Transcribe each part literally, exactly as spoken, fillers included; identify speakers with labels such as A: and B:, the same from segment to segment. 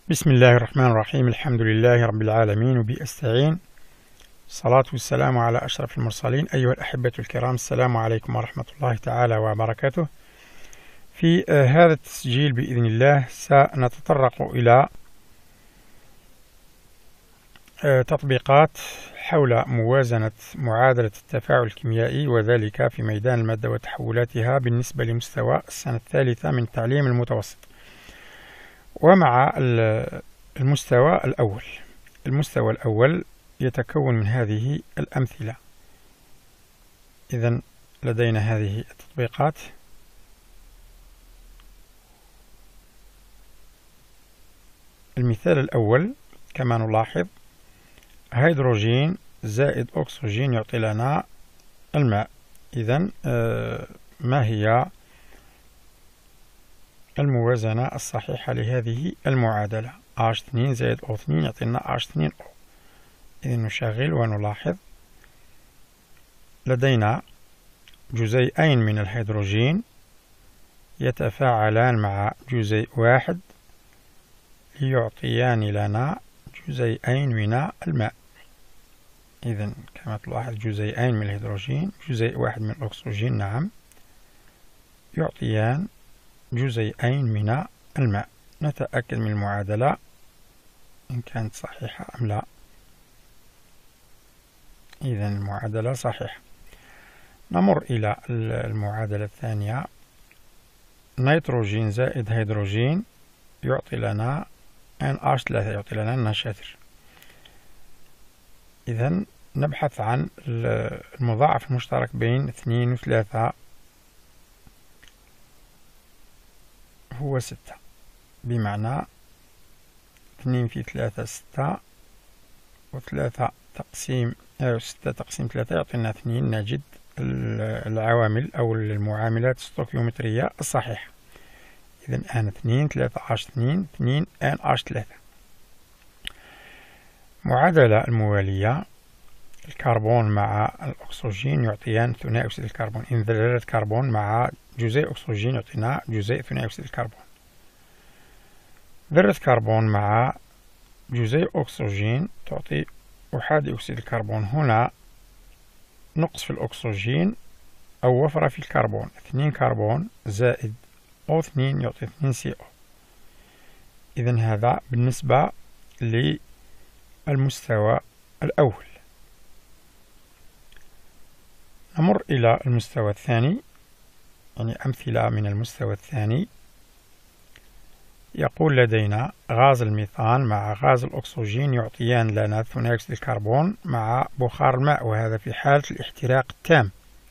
A: بسم الله الرحمن الرحيم. الحمد لله رب العالمين وبه أستعين. الصلاة والسلام على أشرف المرسلين. أيها الأحبة الكرام، السلام عليكم ورحمة الله تعالى وبركاته. في هذا التسجيل بإذن الله سنتطرق إلى تطبيقات حول موازنة معادلة التفاعل الكيميائي، وذلك في ميدان المادة وتحولاتها بالنسبة لمستوى السنة الثالثة من التعليم المتوسط، ومع المستوى الأول. المستوى الأول يتكون من هذه الأمثلة. إذن لدينا هذه التطبيقات. المثال الأول كما نلاحظ هيدروجين زائد أكسجين يعطي لنا الماء. إذن ما هي الموازنة الصحيحة لهذه المعادلة؟ إتش اثنين زائد أو اثنين يعطينا إتش اثنين أو. إذن نشغل ونلاحظ لدينا جزيئين من الهيدروجين يتفاعلان مع جزيء واحد ليعطيان لنا جزيئين من الماء. إذن كما تلاحظ جزيئين من الهيدروجين، جزيء واحد من الأكسجين، نعم، يعطيان جزيئين من الماء. نتأكد من المعادلة إن كانت صحيحة أم لا. إذن المعادلة صحيحة. نمر إلى المعادلة الثانية. نيتروجين زائد هيدروجين يعطي لنا إن إتش ثلاثة، يعطي لنا النشاتر. إذن نبحث عن المضاعف المشترك بين اثنين وثلاثة، هو ستة، بمعنى اثنين في ثلاثة ستة، وثلاثة تقسيم أو ستة تقسيم ثلاثة يعطينا اثنين. نجد العوامل أو المعاملات الستوكيومترية الصحيحة. إذن آن اثنين ثلاثة إتش اثنين اثنين آن إتش ثلاثة. معادلة الموالية، الكربون مع الأكسجين يعطيان ثنائي أكسيد الكربون. إذن ذرة كربون مع جزيء أكسجين يعطينا جزيء ثنائي أكسيد الكربون. ذرة كربون مع جزيء أكسجين تعطي أحادي أكسيد الكربون. هنا نقص في الأكسجين أو وفرة في الكربون. اثنين كربون زائد أو اثنين يعطي اثنين سي أو. إذن هذا بالنسبة للمستوى الأول. نمر إلى المستوى الثاني، يعني أمثلة من المستوى الثاني. يقول لدينا غاز الميثان مع غاز الأكسجين يعطيان لنا ثنائي أكسيد الكربون مع بخار الماء، وهذا في حالة الاحتراق التام،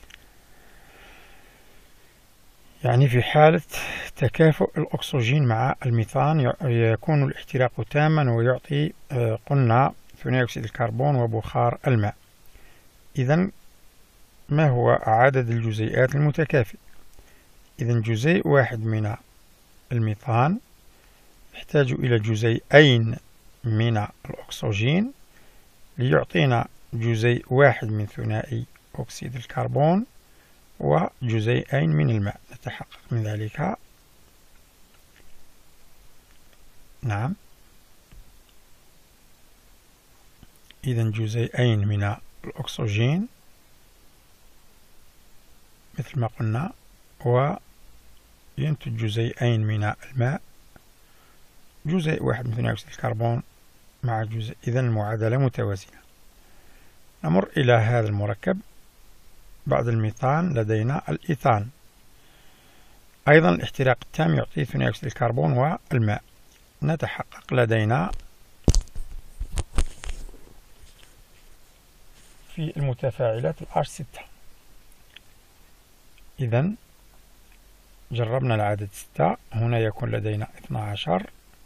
A: يعني في حالة تكافؤ الأكسجين مع الميثان يكون الاحتراق تاما ويعطي قلنا ثنائي أكسيد الكربون وبخار الماء. إذن ما هو عدد الجزيئات المتكافئ؟ إذن جزيء واحد من الميثان يحتاج إلى جزيئين من الأكسجين ليعطينا جزيء واحد من ثنائي أكسيد الكربون وجزيئين من الماء. نتحقق من ذلك. نعم، إذن جزيئين من الأكسجين مثل ما قلنا، وينتج جزيئين من الماء، جزيء واحد من ثاني أكسيد الكربون مع جزيء. إذن المعادلة متوازنة. نمر إلى هذا المركب. بعد الميثان لدينا الإيثان، أيضا الاحتراق التام يعطي ثاني أكسيد الكربون والماء. نتحقق لدينا في المتفاعلات الإتش ستة. إذن جربنا العدد ستة، هنا يكون لدينا اثني عشر.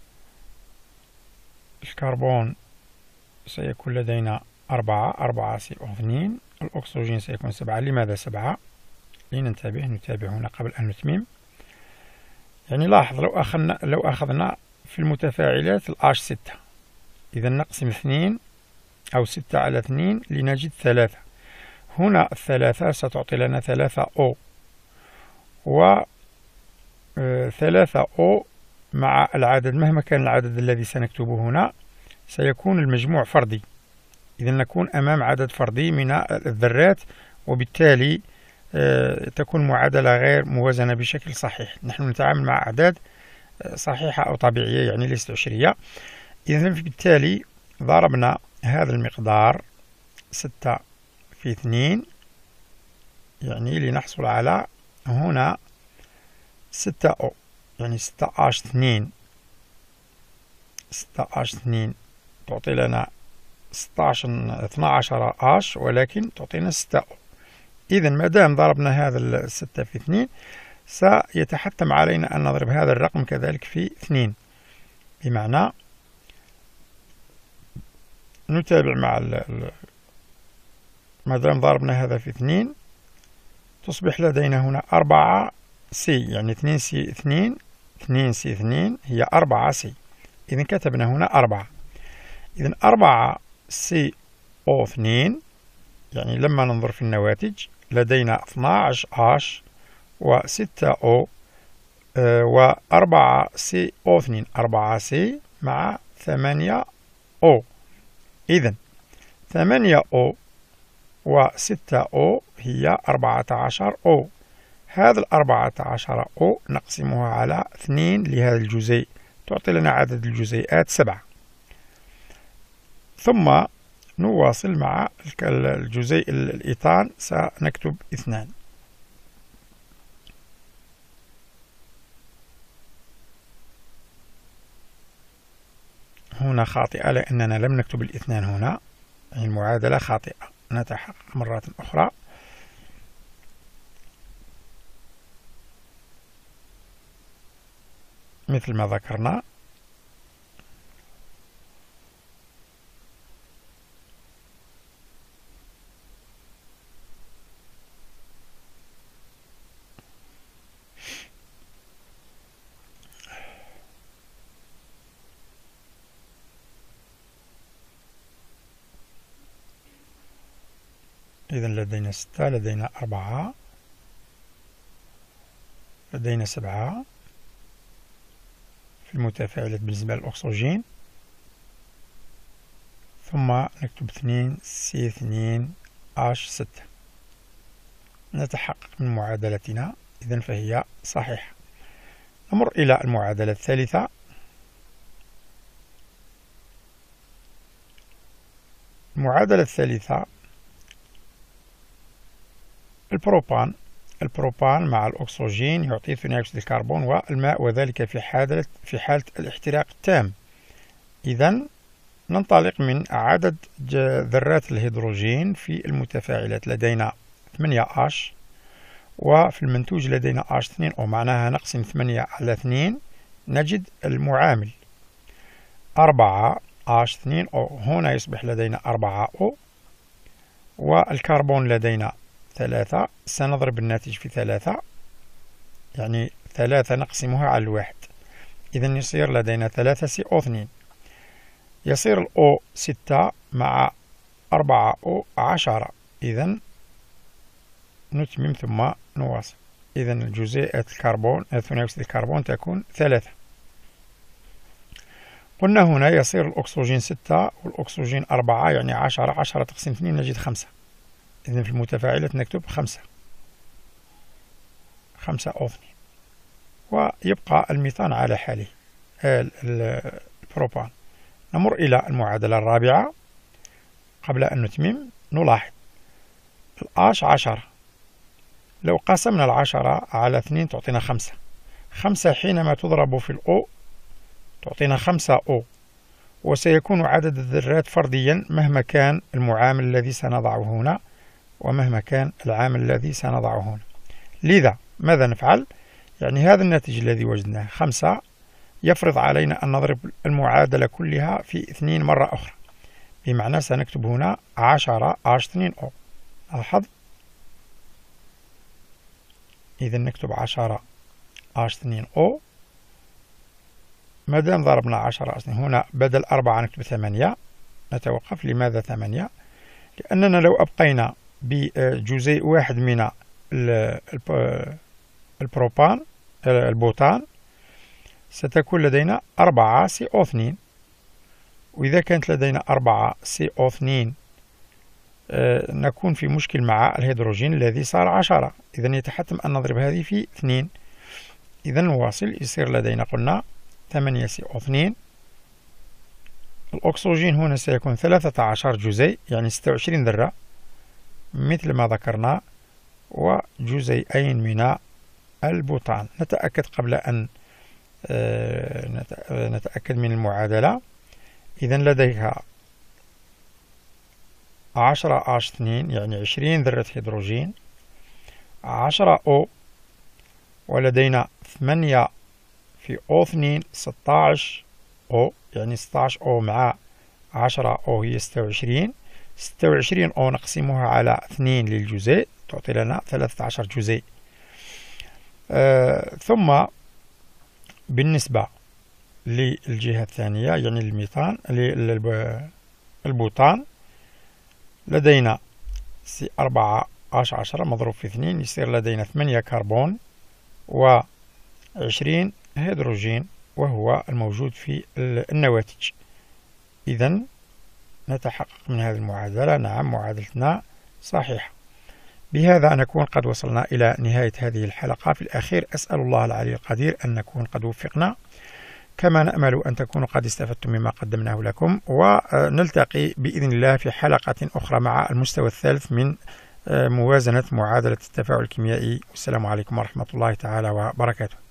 A: الكربون سيكون لدينا أربعة، أربعة سي أو اثنين. الأكسجين سيكون سبعة. لماذا سبعة؟ لننتبه، نتابع هنا قبل أن نتمم. يعني لاحظ لو أخذنا لو أخذنا في المتفاعلات الإتش ستة، إذا نقسم اثنين أو ستة على اثنين لنجد ثلاثة. هنا الثلاثة ستعطي لنا ثلاثة أو، و ثلاثة أو مع العدد مهما كان العدد الذي سنكتبه هنا سيكون المجموع فردي. إذا نكون أمام عدد فردي من الذرات، وبالتالي تكون معادلة غير موازنة بشكل صحيح. نحن نتعامل مع أعداد صحيحة أو طبيعية، يعني ليست عشرية. إذا بالتالي ضربنا هذا المقدار ستة في اثنين، يعني لنحصل على هنا ستة أو، يعني ستة اش اثنين، ستة اش اثنين تعطي لنا ستاش اثنا عشر اش، ولكن تعطينا ستة أو. إذا ما دام ضربنا هذا الستة في اثنين سيتحتم علينا أن نضرب هذا الرقم كذلك في اثنين، بمعنى نتابع مع ال ما دام ضربنا هذا في اثنين تصبح لدينا هنا أربعة سي، يعني اثنين سي اثنين، اثنين سي اثنين هي أربعة سي. إذا كتبنا هنا أربعة. إذا أربعة سي أو اثنين، يعني لما ننظر في النواتج لدينا اثنا عشر اش وستة أو آه وأربعة سي أو اثنين، أربعة سي مع ثمانية أو. إذا ثمانية أو وستة أو هي أربعة عشر أو. هذا الأربعة عشر أو نقسمها على اثنين لهذا الجزيء تعطي لنا عدد الجزيئات سبعة. ثم نواصل مع الجزيء الإيطان، سنكتب اثنان. هنا خاطئة لأننا لم نكتب الاثنان هنا، يعني المعادلة خاطئة. نتحقق مرة أخرى. مثل ما ذكرنا إذا لدينا ستة، لدينا أربعة، لدينا سبعة في المتفاعلات بالنسبة للأكسجين، ثم نكتب اثنين سي اثنين اش ستة. نتحقق من معادلتنا، إذا فهي صحيحة. نمر إلى المعادلة الثالثة. المعادلة الثالثة البروبان. البروبان مع الأكسجين يعطي ثاني أكسيد الكربون والماء، وذلك في حالة في حالة الاحتراق التام. إذا ننطلق من عدد ذرات الهيدروجين في المتفاعلات، لدينا ثمانية اش، وفي المنتوج لدينا اش اثنين او، معناها نقسم ثمانية على اثنين نجد المعامل أربعة اش اثنين او. هنا يصبح لدينا أربعة او، والكربون لدينا ثلاثة. سنضرب الناتج في ثلاثة، يعني ثلاثة نقسمها على الواحد، إذا يصير لدينا ثلاثة سي أو اثنين. يصير الأو ستة مع أربعة أو عشرة. إذا نتمم ثم نواصل. إذا الجزيئات الكربون ثاني أكسيد الكربون تكون ثلاثة. قلنا هنا يصير الأكسجين ستة والأكسجين أربعة، يعني عشرة. عشرة تقسيم اثنين نجد خمسة. إذا في المتفاعلات نكتب خمسة، خمسة أو اثنين، ويبقى الميثان على حاله البروبان. نمر إلى المعادلة الرابعة. قبل أن نتمم نلاحظ الآش عشرة، لو قسمنا العشرة على اثنين تعطينا خمسة. خمسة حينما تضرب في الأو تعطينا خمسة أو، وسيكون عدد الذرات فرديا مهما كان المعامل الذي سنضعه هنا ومهما كان العامل الذي سنضعه هنا. لذا ماذا نفعل؟ يعني هذا الناتج الذي وجدناه خمسة يفرض علينا أن نضرب المعادلة كلها في اثنين مرة أخرى، بمعنى سنكتب هنا عشرة اش اثنين او. لاحظ، إذا نكتب عشرة اش اثنين او. مادام ضربنا عشرة اش اثنين، هنا بدل أربعة نكتب ثمانية. نتوقف. لماذا ثمانية؟ لأننا لو أبقينا بجزيء واحد من البروبان البوتان ستكون لدينا أربعة سي أو اثنين، وإذا كانت لدينا أربعة سي أو اثنين آه نكون في مشكل مع الهيدروجين الذي صار عشرة، إذا يتحتم أن نضرب هذه في اثنين. إذا نواصل، يصير لدينا قلنا ثمانية سي أو اثنين. الأكسجين هنا سيكون ثلاثة عشر جزيء، يعني ستة وعشرين ذرة مثل ما ذكرنا، وجزيئين من البوتان. نتأكد قبل أن نتأكد من المعادلة. إذا لديها عشرة آش اثنين يعني عشرين ذرة هيدروجين، عشرة أو، ولدينا ثمانية في أو اثنين ستة عشر أو، يعني ستة عشر أو مع عشرة أو هي ستة وعشرين. ستة وعشرين أو نقسمها على اثنين للجزيء تعطي لنا ثلاثة عشر جزيء. آه ثم بالنسبة للجهة الثانية يعني الميثان البوتان، لدينا سي أربعة آش عشرة مضروب في اثنين، يصير لدينا ثمانية كربون وعشرين هيدروجين، وهو الموجود في النواتج. إذا نتحقق من هذه المعادلة، نعم معادلتنا صحيحة. بهذا نكون قد وصلنا إلى نهاية هذه الحلقة. في الأخير أسأل الله العلي القدير أن نكون قد وفقنا، كما نأمل أن تكونوا قد استفدتم مما قدمناه لكم، ونلتقي بإذن الله في حلقة أخرى مع المستوى الثالث من موازنة معادلة التفاعل الكيميائي. والسلام عليكم ورحمة الله تعالى وبركاته.